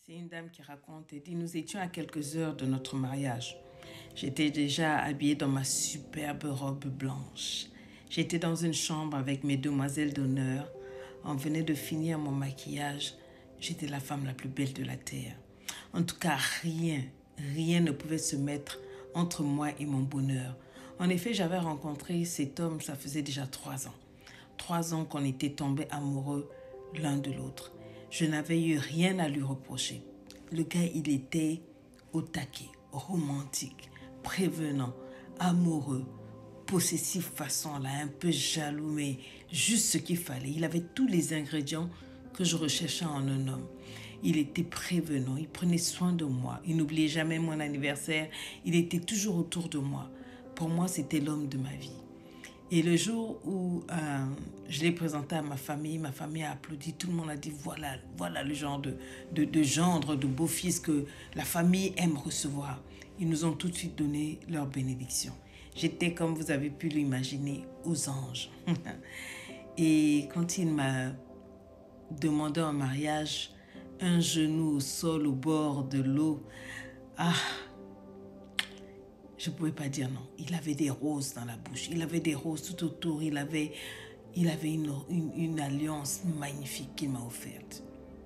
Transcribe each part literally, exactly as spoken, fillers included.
C'est une dame qui raconte et dit: nous étions à quelques heures de notre mariage. J'étais déjà habillée dans ma superbe robe blanche. J'étais dans une chambre avec mes demoiselles d'honneur. On venait de finir mon maquillage. J'étais la femme la plus belle de la terre. En tout cas, rien, rien ne pouvait se mettre entre moi et mon bonheur. En effet, j'avais rencontré cet homme, ça faisait déjà trois ans. Trois ans qu'on était tombés amoureux l'un de l'autre. Je n'avais eu rien à lui reprocher. Le gars, il était au taquet, romantique, prévenant, amoureux, possessif façon là, un peu jaloux, mais juste ce qu'il fallait. Il avait tous les ingrédients que je recherchais en un homme. Il était prévenant, il prenait soin de moi, il n'oubliait jamais mon anniversaire, il était toujours autour de moi. Pour moi, c'était l'homme de ma vie. Et le jour où euh, je l'ai présenté à ma famille, ma famille a applaudi, tout le monde a dit voilà, voilà le genre de, de, de gendre, de beau-fils que la famille aime recevoir. Ils nous ont tout de suite donné leur bénédiction. J'étais, comme vous avez pu l'imaginer, aux anges. Et quand il m'a demandé en mariage, un genou au sol au bord de l'eau, ah, je ne pouvais pas dire non. Il avait des roses dans la bouche. Il avait des roses tout autour. Il avait, il avait une, une, une alliance magnifique qu'il m'a offerte.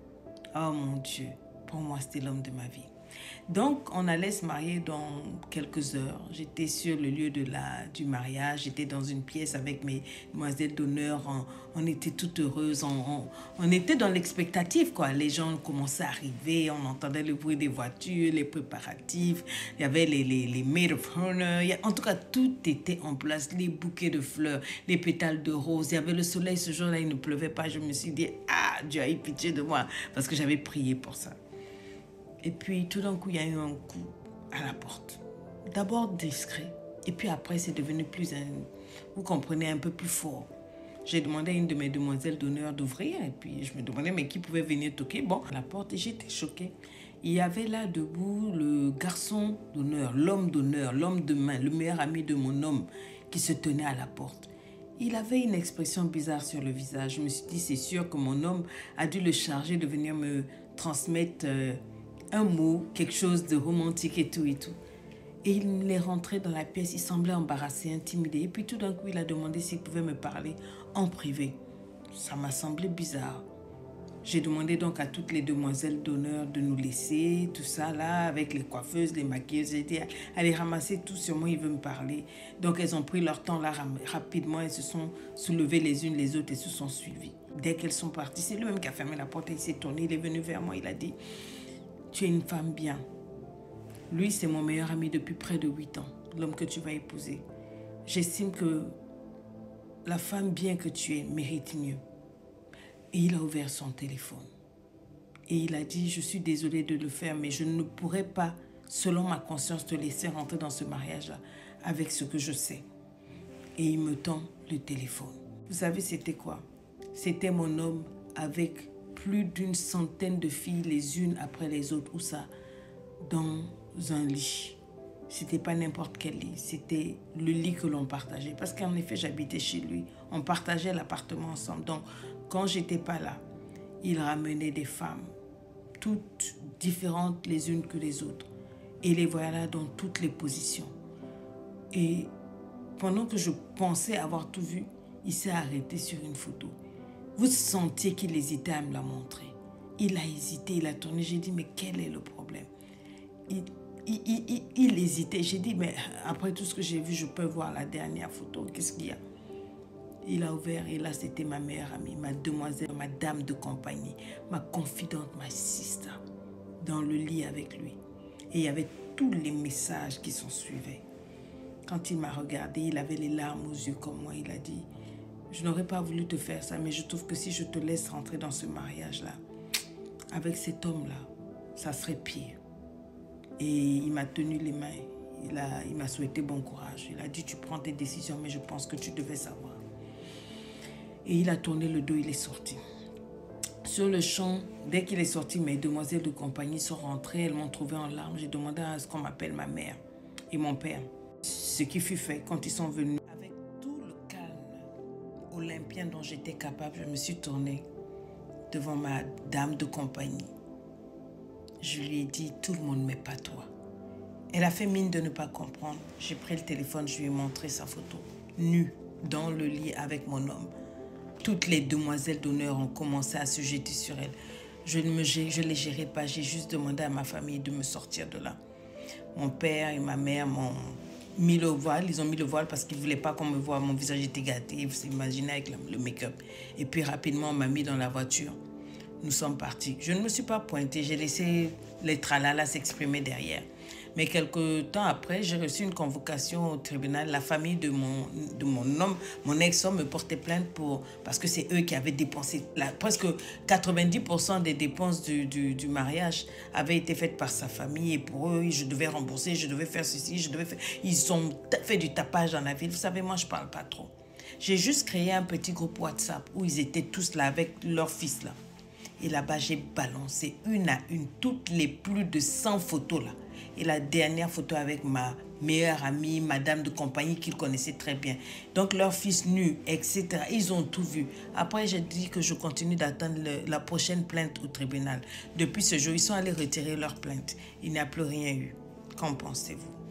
Oh mon Dieu, pour moi, c'était l'homme de ma vie. Donc, on allait se marier dans quelques heures. J'étais sur le lieu de la, du mariage. J'étais dans une pièce avec mes demoiselles d'honneur. On, on était toutes heureuses. On, on, on était dans l'expectative, quoi. Les gens commençaient à arriver. On entendait le bruit des voitures, les préparatifs. Il y avait les, les, les maids of honor. En tout cas, tout était en place. Les bouquets de fleurs, les pétales de roses. Il y avait le soleil. Ce jour-là, il ne pleuvait pas. Je me suis dit, ah, Dieu a eu pitié de moi. Parce que j'avais prié pour ça. Et puis, tout d'un coup, il y a eu un coup à la porte. D'abord discret. Et puis après, c'est devenu plus, un, vous comprenez, un peu plus fort. J'ai demandé à une de mes demoiselles d'honneur d'ouvrir. Et puis, je me demandais, mais qui pouvait venir toquer? Bon, à la porte, et j'étais choquée. Il y avait là debout le garçon d'honneur, l'homme d'honneur, l'homme de main, le meilleur ami de mon homme qui se tenait à la porte. Il avait une expression bizarre sur le visage. Je me suis dit, c'est sûr que mon homme a dû le charger de venir me transmettre euh, un mot, quelque chose de romantique et tout et tout. Et il est rentré dans la pièce, il semblait embarrassé, intimidé. Et puis tout d'un coup, il a demandé s'il pouvait me parler en privé. Ça m'a semblé bizarre. J'ai demandé donc à toutes les demoiselles d'honneur de nous laisser, tout ça là, avec les coiffeuses, les maquilleuses. J'ai dit, allez ramasser tout sur moi, il veut me parler. Donc elles ont pris leur temps là rapidement, elles se sont soulevées les unes les autres et se sont suivies. Dès qu'elles sont parties, c'est lui-même qui a fermé la porte et il s'est tourné, il est venu vers moi, il a dit, tu es une femme bien. Lui, c'est mon meilleur ami depuis près de huit ans, l'homme que tu vas épouser. J'estime que la femme bien que tu es mérite mieux. Et il a ouvert son téléphone. Et il a dit, je suis désolée de le faire, mais je ne pourrais pas, selon ma conscience, te laisser rentrer dans ce mariage-là avec ce que je sais. Et il me tend le téléphone. Vous savez, c'était quoi? C'était mon homme avec plus d'une centaine de filles, les unes après les autres. Où ça? Dans un lit. C'était pas n'importe quel lit. C'était le lit que l'on partageait. Parce qu'en effet, j'habitais chez lui. On partageait l'appartement ensemble. Donc, quand j'étais pas là, il ramenait des femmes, toutes différentes les unes que les autres. Et les voilà dans toutes les positions. Et pendant que je pensais avoir tout vu, il s'est arrêté sur une photo. Vous sentiez qu'il hésitait à me la montrer. Il a hésité, il a tourné. J'ai dit, mais quel est le problème? Il, il, il, il, il hésitait. J'ai dit, mais après tout ce que j'ai vu, je peux voir la dernière photo. Qu'est-ce qu'il y a? Il a ouvert et là, c'était ma meilleure amie, ma demoiselle, ma dame de compagnie, ma confidente, ma sister, dans le lit avec lui. Et il y avait tous les messages qui s'en suivaient. Quand il m'a regardé, il avait les larmes aux yeux comme moi. Il a dit, je n'aurais pas voulu te faire ça, mais je trouve que si je te laisse rentrer dans ce mariage-là, avec cet homme-là, ça serait pire. Et il m'a tenu les mains. Il a, il m'a souhaité bon courage. Il a dit, tu prends tes décisions, mais je pense que tu devais savoir. Et il a tourné le dos, il est sorti. Sur le champ, dès qu'il est sorti, mes demoiselles de compagnie sont rentrées. Elles m'ont trouvé en larmes. J'ai demandé à ce qu'on m'appelle ma mère et mon père. Ce qui fut fait quand ils sont venus. Avec tout le calme olympien dont j'étais capable, je me suis tournée devant ma dame de compagnie. Je lui ai dit, tout le monde, mais pas toi. Elle a fait mine de ne pas comprendre. J'ai pris le téléphone, je lui ai montré sa photo, nue, dans le lit avec mon homme. Toutes les demoiselles d'honneur ont commencé à se jeter sur elle. Je ne me, je les gérais pas, j'ai juste demandé à ma famille de me sortir de là. Mon père et ma mère m'ont mis le voile, ils ont mis le voile parce qu'ils ne voulaient pas qu'on me voie, mon visage était gâté, vous imaginez avec le make-up. Et puis rapidement, on m'a mis dans la voiture. Nous sommes partis. Je ne me suis pas pointée, j'ai laissé les tralala s'exprimer derrière. Mais quelques temps après, j'ai reçu une convocation au tribunal. La famille de mon, de mon homme, mon ex-homme, me portait plainte pour, parce que c'est eux qui avaient dépensé. La, presque quatre-vingt-dix pour cent des dépenses du, du, du mariage avaient été faites par sa famille. Et pour eux, je devais rembourser, je devais faire ceci, je devais faire... Ils ont fait du tapage dans la ville. Vous savez, moi, je ne parle pas trop. J'ai juste créé un petit groupe WhatsApp où ils étaient tous là avec leur fils là. Et là-bas, j'ai balancé une à une toutes les plus de cent photos là. Et la dernière photo avec ma meilleure amie, madame de compagnie qu'ils connaissaient très bien. Donc leur fils nu, et cetera. Ils ont tout vu. Après, j'ai dit que je continue d'attendre la prochaine plainte au tribunal. Depuis ce jour, ils sont allés retirer leur plainte. Il n'y a plus rien eu. Qu'en pensez-vous?